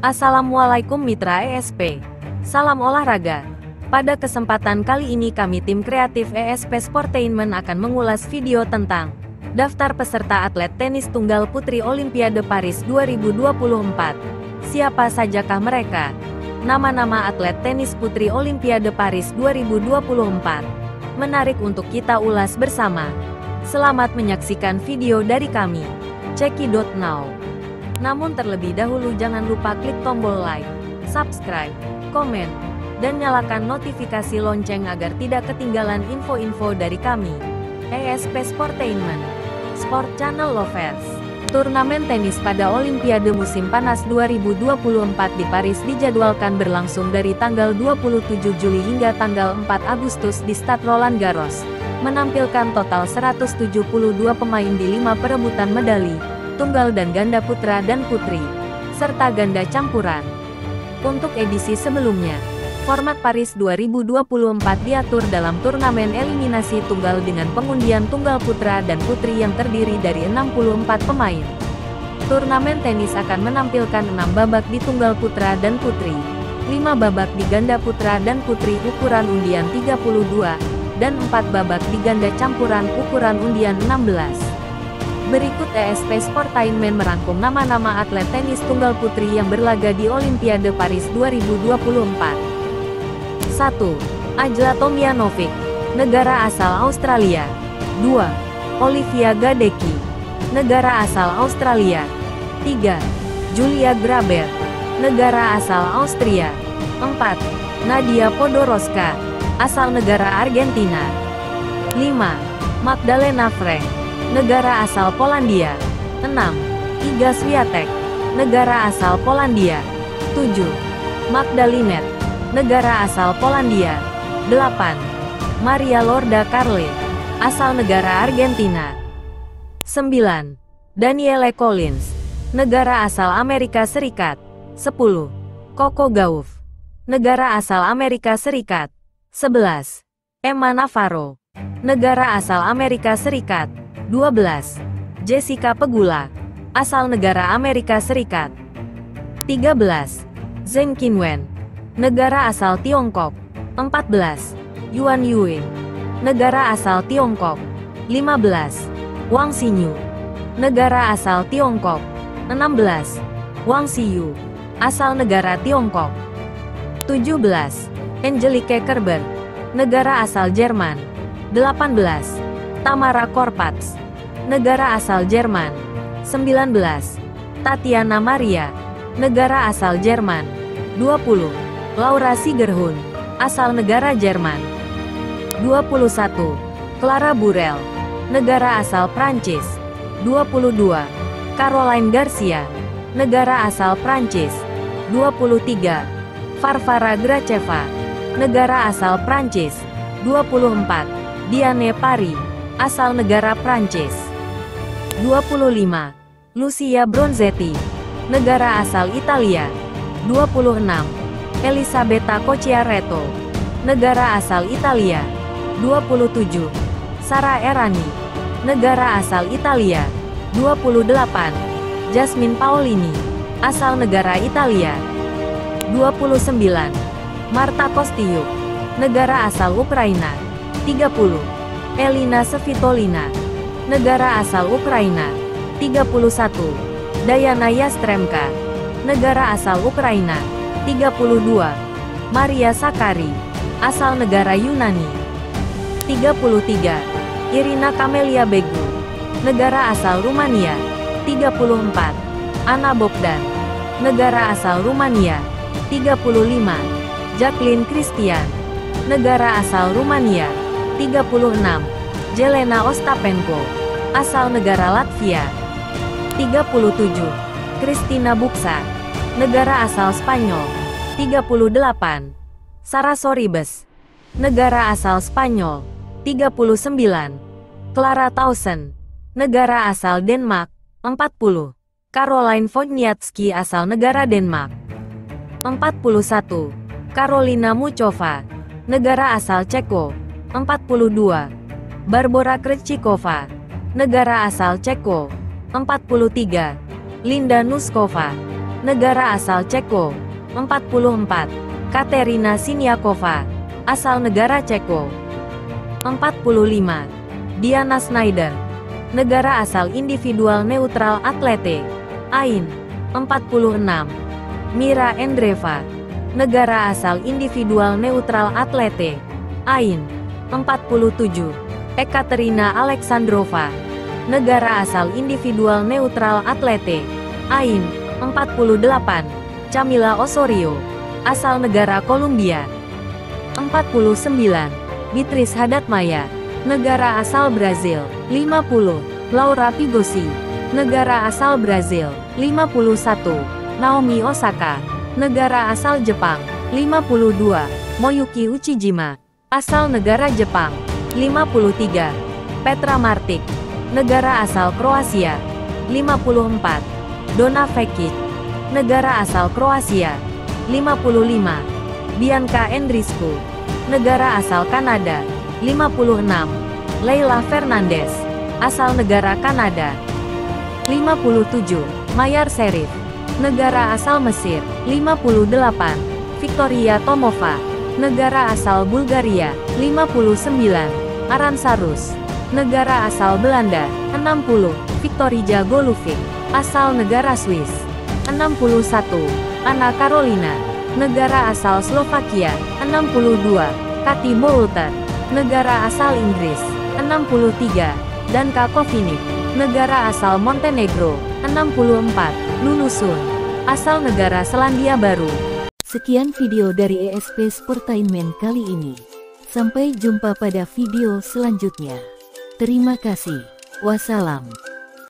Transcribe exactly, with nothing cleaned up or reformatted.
Assalamualaikum mitra E S P. Salam olahraga. Pada kesempatan kali ini kami tim kreatif E S P Sportainment akan mengulas video tentang daftar peserta atlet tenis tunggal putri Olimpiade Paris dua ribu dua puluh empat. Siapa sajakah mereka? Nama-nama atlet tenis putri Olimpiade Paris dua ribu dua puluh empat. Menarik untuk kita ulas bersama. Selamat menyaksikan video dari kami. Cekidot now. Namun terlebih dahulu jangan lupa klik tombol like, subscribe, komen, dan nyalakan notifikasi lonceng agar tidak ketinggalan info-info dari kami. E S P Sportainment, Sport Channel Lovers. Turnamen tenis pada Olimpiade musim panas dua ribu dua puluh empat di Paris dijadwalkan berlangsung dari tanggal dua puluh tujuh Juli hingga tanggal empat Agustus di Stade Roland Garros, menampilkan total seratus tujuh puluh dua pemain di lima perebutan medali, tunggal dan ganda putra dan putri, serta ganda campuran. Untuk edisi sebelumnya, format Paris dua ribu dua puluh empat diatur dalam turnamen eliminasi tunggal dengan pengundian tunggal putra dan putri yang terdiri dari enam puluh empat pemain. Turnamen tenis akan menampilkan enam babak di tunggal putra dan putri, lima babak di ganda putra dan putri ukuran undian tiga puluh dua, dan empat babak di ganda campuran ukuran undian enam belas. Berikut E S P Sportainment merangkum nama-nama atlet tenis tunggal putri yang berlaga di Olimpiade Paris dua ribu dua puluh empat. satu. Ajla Tomljanovic, negara asal Australia. dua. Olivia Gadecki, negara asal Australia. tiga. Julia Grabher, negara asal Austria. empat. Nadia Podoroska, asal negara Argentina. lima. Magdalena Frank, negara asal Polandia. enam. Iga Swiatek, negara asal Polandia. tujuh. Magdalinet, negara asal Polandia. delapan. Maria Lorda Carle, asal negara Argentina. sembilan. Danielle Collins, negara asal Amerika Serikat. sepuluh. Coco Gauff, negara asal Amerika Serikat. sebelas. Emma Navarro, negara asal Amerika Serikat. dua belas. Jessica Pegula, asal negara Amerika Serikat. tiga belas. Zheng Qinwen, negara asal Tiongkok. empat belas. Yuan Yue, negara asal Tiongkok. lima belas. Wang Xinyu, negara asal Tiongkok. enam belas. Wang Xiyu, asal negara Tiongkok. tujuh belas. Angelique Kerber, negara asal Jerman. delapan belas. Tamara Korpatz, negara asal Jerman. sembilan belas. Tatiana Maria, negara asal Jerman. dua puluh. Laura Sigerhun, asal negara Jerman. dua puluh satu. Clara Burel, negara asal Prancis. dua puluh dua. Caroline Garcia, negara asal Prancis. dua puluh tiga. Varvara Gracheva, negara asal Prancis. dua puluh empat. Diane Parry, asal negara Prancis. dua puluh lima. Lucia Bronzetti, negara asal Italia. dua puluh enam. Elisabetta Cocciaretto, negara asal Italia. dua puluh tujuh. Sara Errani, negara asal Italia. dua puluh delapan. Jasmine Paolini, asal negara Italia. dua puluh sembilan. Marta Kostyuk, negara asal Ukraina. tiga puluh. Elina Svitolina, negara asal Ukraina. tiga puluh satu. Dayana Yastremka, negara asal Ukraina. tiga puluh dua. Maria Sakkari, asal negara Yunani. tiga puluh tiga. Irina Camelia Begu, negara asal Rumania. tiga puluh empat. Anna Bogdan, negara asal Rumania. tiga puluh lima. Jacqueline Christian, negara asal Rumania. tiga puluh enam. Jelena Ostapenko, asal negara Latvia. tiga puluh tujuh. Kristina Buxa, negara asal Spanyol. tiga puluh delapan. Sara Sorribes, negara asal Spanyol. tiga puluh sembilan. Clara Tauson, negara asal Denmark. empat puluh. Caroline Wozniacki, asal negara Denmark. empat puluh satu. Karolina Muchova, negara asal Ceko. empat puluh dua. Barbora Krejcikova, negara asal Ceko. empat puluh tiga. Linda Nuskova, negara asal Ceko, empat puluh empat. Katerina Siniakova, asal negara Ceko, empat puluh lima. Diana Schneider, negara asal individual neutral atlete, Ain, empat puluh enam. Mira Endreva, negara asal individual neutral atlete, Ain, empat puluh tujuh. Ekaterina Alexandrova, negara asal individual neutral atlete, Ain, empat puluh delapan. Camila Osorio, asal negara Kolombia, empat puluh sembilan. Beatrice Hadatmaya, negara asal Brazil, lima puluh. Laura Pigosi, negara asal Brazil, lima puluh satu. Naomi Osaka, negara asal Jepang, lima puluh dua. Moyuki Uchijima, asal negara Jepang, lima puluh tiga. Petra Martic, negara asal Kroasia, lima puluh empat. Donna Vekic, negara asal Kroasia, lima puluh lima. Bianca Andreescu, negara asal Kanada, lima puluh enam. Leila Fernandez, asal negara Kanada, lima puluh tujuh. Mayar Sherif, negara asal Mesir, lima puluh delapan. Victoria Tomova, negara asal Bulgaria, lima puluh sembilan. Aransa Rus, negara asal Belanda, enam puluh. Victorija Golubic, asal negara Swiss, enam puluh satu. Anna Carolina, negara asal Slovakia, enam puluh dua. Katy Boulter, negara asal Inggris, enam puluh tiga. Dan Kakovinic, negara asal Montenegro, enam puluh empat. Lulu Sun, asal negara Selandia Baru. Sekian video dari E S P Sportainment kali ini. Sampai jumpa pada video selanjutnya. Terima kasih. Wassalam.